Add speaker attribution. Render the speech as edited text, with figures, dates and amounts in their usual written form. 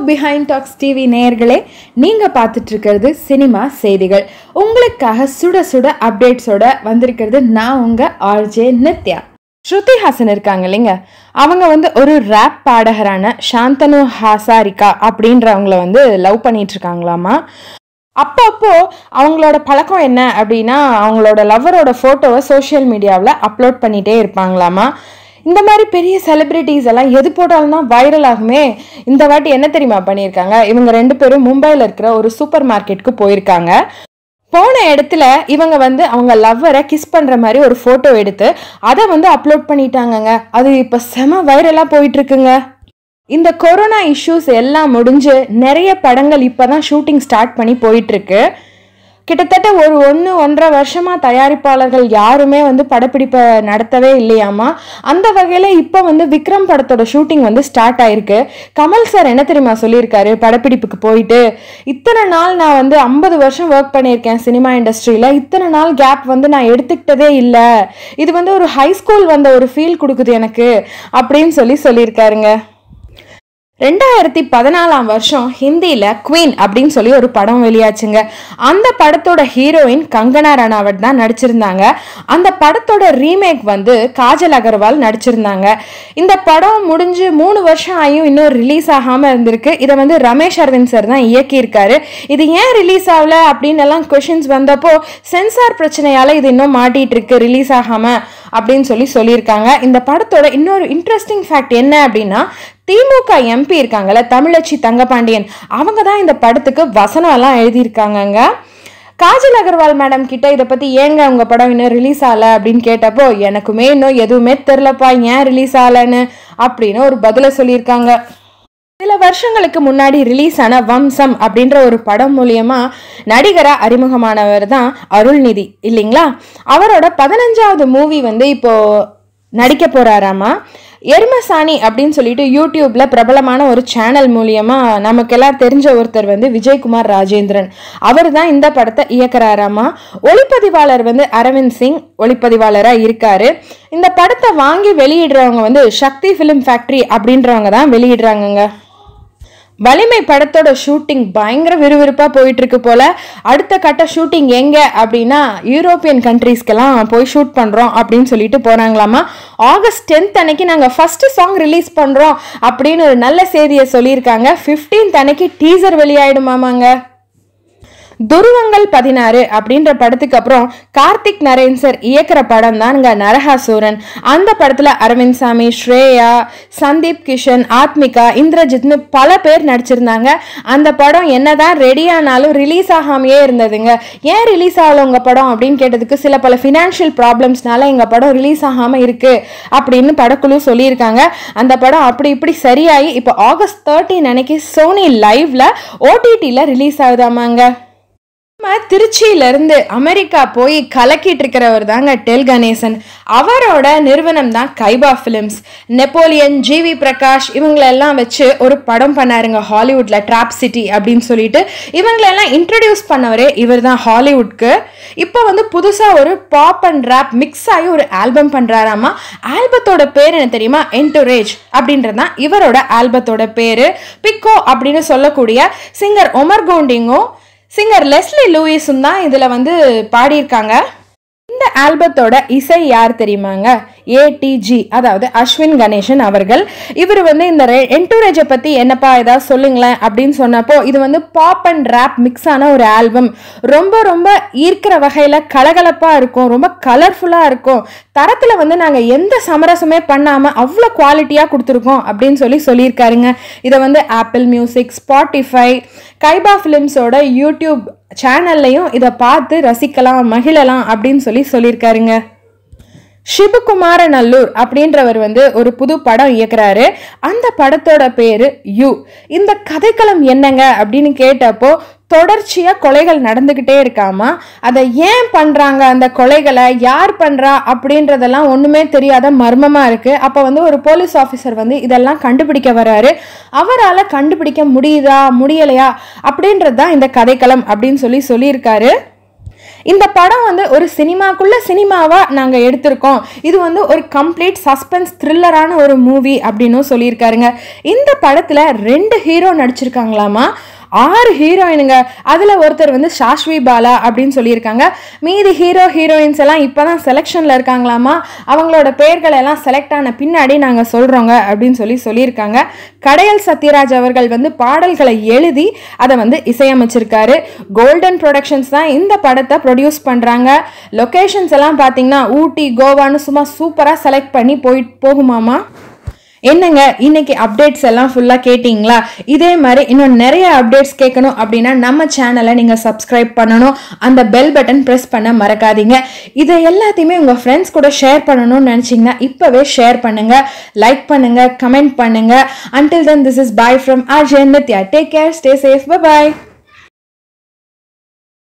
Speaker 1: Behind tax TV நேயர்களே, நீங்க பார்த்துட்டு இருக்கிறது சினிமா செய்திகள். உங்களுக்காக சுட சுட அப்டேட்ஸோட வந்திருக்கிறது நான் உங்க ஆர்ஜே நித்யா. ஸ்ருதி ஹாசன் இருக்காங்க இல்லைங்க, அவங்க ஒரு ரேப் பாடகரான சாந்தனு ஹசாரிகா அப்படின்றவங்கள லவ் பண்ணிட்டு இருக்காங்களாமா. அப்பப்போ அவங்களோட பழக்கம் என்ன அப்படின்னா, அவங்களோட லவ்வரோட ஃபோட்டோவை சோஷியல் மீடியாவில் அப்லோட் பண்ணிகிட்டே இருப்பாங்களாமா. இந்த மாதிரி பெரிய செலிபிரிட்டிஸ் எல்லாம் எது போட்டாலும் தான் வைரல் ஆகுமே. இந்த வாட்டி என்ன தெரியுமா பண்ணியிருக்காங்க, இவங்க 2 பேரும் மும்பையில் இருக்கிற ஒரு சூப்பர் மார்க்கெட்டுக்கு போயிருக்காங்க. போன இடத்துல இவங்க அவங்க லவ்வரை கிஸ் பண்ணுற மாதிரி ஒரு ஃபோட்டோ எடுத்து அதை அப்லோட் பண்ணிட்டாங்கங்க. அது இப்போ செம வைரலாக போயிட்டு இருக்குங்க. இந்த கொரோனா இஷ்யூஸ் எல்லாம் முடிஞ்சு நிறைய படங்கள் இப்போதான் ஷூட்டிங் ஸ்டார்ட் பண்ணி போயிட்டு இருக்கு. கிட்டத்தட்ட ஒரு 1-1.5 வருஷமா தயாரிப்பாளர்கள் யாருமே படப்பிடிப்பை நடத்தவே இல்லையாமா. அந்த வகையில இப்போ விக்ரம் படத்தோட ஷூட்டிங் ஸ்டார்ட் ஆயிருக்கு. கமல் சார் என்ன தெரியுமா சொல்லியிருக்காரு, படப்பிடிப்புக்கு போயிட்டு இத்தனை நாள் நான் 50 வருஷம் ஒர்க் பண்ணியிருக்கேன் சினிமா இண்டஸ்ட்ரியில, இத்தனை நாள் கேப் நான் எடுத்துக்கிட்டதே இல்லை. இது ஒரு ஹை ஸ்கூல் ஒரு ஃபீல் கொடுக்குது எனக்கு அப்படின்னு சொல்லியிருக்காருங்க. 2014 வருஷம் ஹிந்தியில குவீன் அப்படின்னு ஒரு படம் வெளியாச்சுங்க. அந்த படத்தோட ஹீரோயின் கங்கனா ரனாவட் தான் நடிச்சிருந்தாங்க. அந்த படத்தோட ரீமேக் காஜல் அகர்வால் நடிச்சிருந்தாங்க. இந்த படம் முடிஞ்சு 3 வருஷம் ஆகியும் இன்னும் ரிலீஸ் ஆகாம இருந்திருக்கு. இதை ரமேஷ் அரவிந்த் சார் தான் இயக்கியிருக்காரு. இது ஏன் ரிலீஸ் ஆகல அப்படின்னு எல்லாம் கொஸ்டின்ஸ் வந்தப்போ, சென்சார் பிரச்சனையால இது இன்னும் மாட்டிட்டு இருக்கு, ரிலீஸ் ஆகாம அப்படின்னு சொல்லியிருக்காங்க. இந்த படத்தோட இன்னொரு இன்ட்ரெஸ்டிங் ஃபேக்ட் என்ன அப்படின்னா, திமுக எம்பி இருக்காங்கல்ல தமிழச்சி தங்கபாண்டியன், அவங்க தான் இந்த படத்துக்கு வசனம் எல்லாம் எழுதியிருக்காங்க. காஜல் அகர்வால் மேடம் கிட்ட இதை பத்தி ஏங்க உங்க படம் இன்னும் ரிலீஸ் ஆகல அப்படின்னு கேட்டப்போ, எனக்குமே இன்னும் எதுவுமே தெரிலப்பா ஏன் ரிலீஸ் ஆகலன்னு அப்படின்னு ஒரு பதில சொல்லியிருக்காங்க. சில வருஷங்களுக்கு முன்னாடி ரிலீஸ் ஆன வம்சம் அப்படின்ற ஒரு படம் மூலியமா நடிகரா அறிமுகமானவர் தான் அருள்நிதி இல்லைங்களா. அவரோட 15வது மூவி இப்போ நடிக்க போறாராமா. எருமசாணி அப்படின்னு சொல்லிட்டு யூடியூப்ல பிரபலமான ஒரு சேனல் மூலியமா நமக்கெல்லாம் தெரிஞ்ச ஒருத்தர் விஜயகுமார் ராஜேந்திரன், அவர் தான் இந்த படத்தை இயக்குறாராமா. ஒளிப்பதிவாளர் அரவிந்த் சிங் ஒளிப்பதிவாளரா இருக்காரு. இந்த படத்தை வாங்கி வெளியிடுறவங்க சக்தி பிலிம் ஃபேக்டரி அப்படின்றவங்க தான் வெளியிடுறாங்க. வலிமை படத்தோட ஷூட்டிங் பயங்கர விறுவிறுப்பா போயிட்டு இருக்கு போல. அடுத்த கட்ட ஷூட்டிங் எங்க அப்படின்னா, யூரோப்பியன் கண்ட்ரீஸ்க்கெல்லாம் போய் ஷூட் பண்றோம் அப்படின்னு சொல்லிட்டு போறாங்களாமா. ஆகஸ்ட் 10 அன்னைக்கு நாங்க ஃபர்ஸ்ட் சாங் ரிலீஸ் பண்றோம் அப்படின்னு ஒரு நல்ல செய்தியை சொல்லியிருக்காங்க. 15 அன்னைக்கு டீசர் வெளியாயிடுமாமாங்க. துருவங்கள் 16 அப்படின்ற படத்துக்கு அப்புறம் கார்த்திக் நரேன் சார் இயக்குற படம் தான்ங்க நரகாசூரன். அந்த படத்துல அரவிந்த் சாமி, ஸ்ரேயா, சந்தீப் கிஷன், ஆத்மிகா, இந்திரஜித்னு பல பேர் நடிச்சிருந்தாங்க. அந்த படம் என்னதான் ரெடியானாலும் ரிலீஸ் ஆகாமையே இருந்ததுங்க. ஏன் ரிலீஸ் ஆகல உங்க படம் அப்படின்னு கேட்டதுக்கு, பல ஃபினான்ஷியல் ப்ராப்ளம்ஸ்னால எங்க படம் ரிலீஸ் ஆகாம இருக்கு அப்படின்னு படக்குழு சொல்லியிருக்காங்க. அந்த படம் அப்படி இப்படி சரியாயி இப்போ ஆகஸ்ட் 13 அன்னைக்கு சோனி லைவ்ல OTTல ரிலீஸ் ஆகுதாமாங்க. திருச்சியிலிருந்து அமெரிக்கா போய் கலக்கிட்டு இருக்கிறவர் தாங்க டெல் கணேசன். அவரோட நிறுவனம் தான் Kaipa films. Napoleon, GV Prakash இவங்களெல்லாம் வச்சு ஒரு படம் பண்ணாருங்க ஹாலிவுட்ல, ட்ராப் சிட்டி அப்படின்னு சொல்லிட்டு. இவங்களெல்லாம் இன்ட்ரடியூஸ் பண்ணவரே இவர் தான் ஹாலிவுட்க்கு. இப்போ புதுசா ஒரு பாப் அண்ட் ரேப் மிக்ஸ் ஆகி ஒரு ஆல்பம் பண்றாராமா. ஆல்பத்தோட பேர் என்ன தெரியுமா, என்டோரேஜ் அப்படின்றதான் இவரோட ஆல்பத்தோட பேரு. பிக்கோ அப்படின்னு சொல்லக்கூடிய சிங்கர் ஒமர் கோண்டிங்கும் சிங்கர் லெஸ்லி லூயிஸும் தான் இதுல பாடியிருக்காங்க. இந்த ஆல்பத்தோட இசை யார் தெரியுமாங்க, ATG, அதாவது அஸ்வின் கணேசன் அவர்கள். இவர் இந்த என்டோரேஜை பத்தி என்னப்பா ஏதாவது சொல்லுங்களேன் அப்படின்னு சொன்னப்போ, இது பாப் அண்ட் ரேப் மிக்ஸ் ஆன ஒரு ஆல்பம். ரொம்ப ரொம்ப ஈர்க்கிற வகையில கலகலப்பா இருக்கும், ரொம்ப கலர்ஃபுல்லா இருக்கும். தரத்துல நாங்க எந்த சமரசமே பண்ணாம அவ்வளோ குவாலிட்டியா கொடுத்துருக்கோம் அப்படின்னு சொல்லியிருக்காருங்க. இதை ஆப்பிள் மியூசிக், ஸ்பாட்டிஃபை, கைபா பிலிம்ஸோட யூடியூப் சேனல்லையும் இதை பார்த்து ரசிக்கலாம், மகிழலாம் அப்படின்னு சொல்லியிருக்காருங்க. சிவகுமாரநல்லூர் அப்படின்றவர் ஒரு புது படம் இயக்குறாரு. அந்த படத்தோட பேரு யூ. இந்த கதைக்களம் என்னங்க அப்படின்னு கேட்டப்போ, தொடர்ச்சியா கொலைகள் நடந்துகிட்டே இருக்காமா. அதை ஏன் பண்றாங்க, அந்த கொலைகளை யார் பண்றா அப்படின்றதெல்லாம் ஒண்ணுமே தெரியாத மர்மமா இருக்கு. அப்ப ஒரு போலீஸ் ஆபீசர் இதெல்லாம் கண்டுபிடிக்க வர்றாரு. அவரால் கண்டுபிடிக்க முடியுதா முடியலையா அப்படின்றது தான் இந்த கதைக்களம் அப்படின்னு சொல்லியிருக்காரு. இந்த படம் வந்து ஒரு சினிமாக்குள்ள சினிமாவா நாங்க எடுத்திருக்கோம், இது வந்து ஒரு கம்ப்ளீட் சஸ்பென்ஸ் த்ரில்லரான ஒரு மூவி அப்படின்னு சொல்லியிருக்காருங்க. இந்த படத்துல 2 ஹீரோ நடிச்சிருக்காங்களாமா, 6 ஹீரோயினுங்க. அதில் ஒருத்தர் வந்து சாஷ்வி பாலா அப்படின்னு சொல்லியிருக்காங்க. மீதி ஹீரோயின்ஸ் எல்லாம் இப்போ தான் செலெக்ஷனில் இருக்காங்களாமா. அவங்களோட பெயர்கள் எல்லாம் செலக்ட் ஆன பின்னாடி நாங்கள் சொல்கிறோங்க அப்படின்னு சொல்லியிருக்காங்க. கடையல் சத்யராஜ் அவர்கள் வந்து பாடல்களை எழுதி அதை வந்து இசையமைச்சிருக்காரு. கோல்டன் ப்ரொடக்ஷன்ஸ் தான் இந்த படத்தை ப்ரொடியூஸ் பண்ணுறாங்க. லொக்கேஷன்ஸ் எல்லாம் பார்த்தீங்கன்னா ஊட்டி, கோவான்னு சும்மா சூப்பராக செலக்ட் பண்ணி போகுமாமா. என்னங்க இன்னைக்கு அப்டேட்ஸ் எல்லாம் ஃபுல்லாக கேட்டிங்களா? இதே மாதிரி இன்னும் நிறைய அப்டேட்ஸ் கேட்கணும் அப்படின்னா நம்ம சேனலை நீங்கள் சப்ஸ்கிரைப் பண்ணணும், அந்த பெல் பட்டன் ப்ரெஸ் பண்ண மறக்காதீங்க. இதை எல்லாத்தையுமே உங்கள் ஃப்ரெண்ட்ஸ் கூட ஷேர் பண்ணணும்னு நினச்சிங்கன்னா இப்போவே ஷேர் பண்ணுங்கள், லைக் பண்ணுங்கள், கமெண்ட் பண்ணுங்கள். Until then, this is bye from Arjay and Nitya. Take care, stay safe, bye bye.